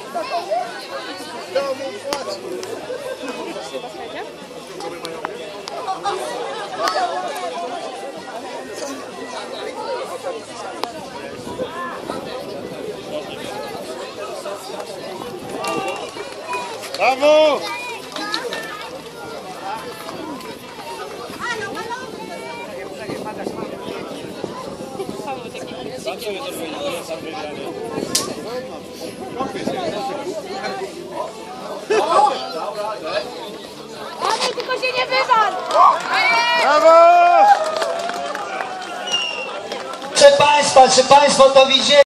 Brawo! Tylko się nie wywal! Brawo! Czy Państwo to widzieli?